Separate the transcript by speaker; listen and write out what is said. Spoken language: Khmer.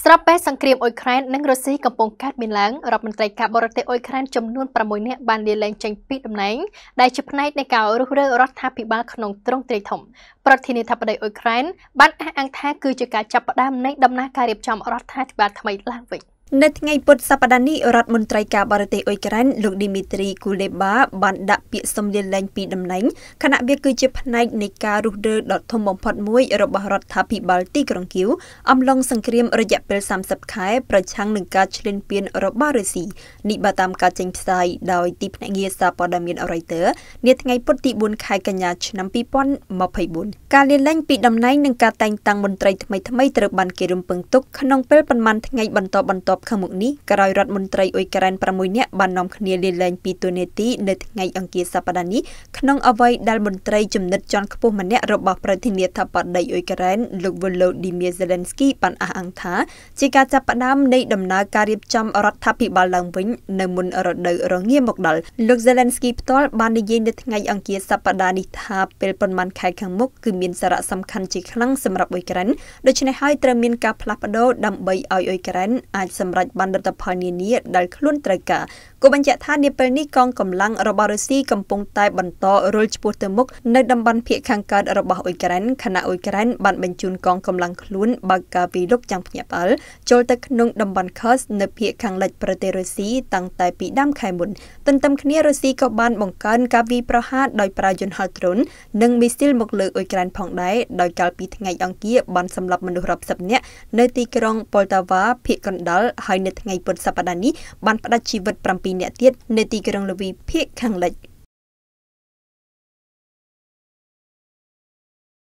Speaker 1: ស្របពេលសង្គ្រាមអ៊ុយក្រែននិងរុស្ស៊ីកំពុងកើតមានឡើងរដ្ឋមន្ត្រីការបរទេសអ៊ុយក្រែនចំនួន6នាក់បានលាលែងចេញពីតំណែងដែលជាផ្នែកនៃការរុះរើរដ្ឋាភិបាលក្នុងទ្រង់ទ្រាយធំប្រធានាធិបតីអ៊ុយក្រែនបានអះអាងថាគឺជាការចាប់ផ្ដើមនៃដំណើរការរៀបចំរដ្ឋាភិបាលថ្មីឡើងវិញនៅថ្ងៃពុធសប្តាហ៍នេះរដ្ឋមន្ត្រីការបរទេសអ៊ុយក្រែនលោកឌីមីត្រីគូលេបាបានដាក់ពាក្យសុំលាលែងពីតំណែងខណៈវាគឺជាផ្នែកនៃការរុះរើដ៏ធំបំផុតមួយរបស់រដ្ឋាភិបាលទីក្រុងគៀវអំឡុងសង្គ្រាមរយៈពេល30ខែប្រឆាំងនឹងការឈ្លានពានរបស់រុស្ស៊ីនេះបើតាមការចេញផ្សាយដោយទីភ្នាក់ងារសារព័ត៌មាន Reuters នាថ្ងៃពុធទី4ខែកញ្ញាឆ្នាំ2024ការលាលែងពីតំណែងនិងការតែងតាំងមន្ត្រីថ្មីៗត្រូវបានគេរំពឹងទុកក្នុងពេលប៉ុន្មានថ្ងៃបន្តខាងមុខនេះក្រោយរដ្ឋមន្ត្រីអ៊ុយក្រែន6នាក់បាននាំគ្នាលាលែងពីតួនាទីនៅថ្ងៃអង្គារសប្តាហ៍នេះក្នុងអ្វីដែលមន្ត្រីជំនិតជាន់ខ្ពស់ម្នាក់របស់ប្រធានាធិបតីអ៊ុយក្រែនលោក Volodymyr Zelensky បានអះអាងថាជាការចាប់ផ្ដើមនៃដំណើរការរៀបចំរដ្ឋាភិបាលឡើងវិញនៅមុនរដូវរងាមកដល់លោក Zelensky ផ្ទាល់បាននិយាយនៅថ្ងៃអង្គារសប្តាហ៍នេះថាពេលប៉ុន្មានខែខាងមុខគឺមានសារៈសំខាន់ជាខ្លាំងសម្រាប់អ៊ុយក្រែនដូច្នេះហើយត្រូវមានការផ្លាស់ប្ដូរដើម្បីឲ្យអ៊ុយក្រែនអាចសម្រេចបានលទ្ធផលនានាដែលខ្លួនត្រូវការគូបញ្ជាក់ថានាពេលនេះកងកម្លាំងរបស់រុស្ស៊ីកំពុងតែបន្តរុលឆ្ពោះទៅមុខនៅតំបន់ភាគខាងកើតរបស់អ៊ុយក្រែនខណៈអ៊ុយក្រែនបានបញ្ជូនកងកម្លាំងខ្លួនបើកការវាយលុកចាំងភ្ញាក់ផ្អើលចូលទៅក្នុងតំបន់ Kursk នៅភាគខាងលិចប្រទេសរុស្ស៊ីតាំងតែពីដើមខែមុនទន្ទឹមគ្នារុស្ស៊ីក៏បានបង្កើនការវាយប្រហារដោយប្រើយន្តហោះដ្រូននិងមីស៊ីលមកលើអ៊ុយក្រែនផងដែរដោយកាលពីថ្ងៃអង្គារបានសម្លាប់មនុស្សរាប់សិបនាក់នៅទីក្រុង Poltava ភាគកណ្ដាលហើយនៅថ្ងៃពុធសប្តាហ៍នេះបានផ្តាច់ជីវិត7នាក់ទៀតនៅទីក្រុងលវីភាគខាងលិច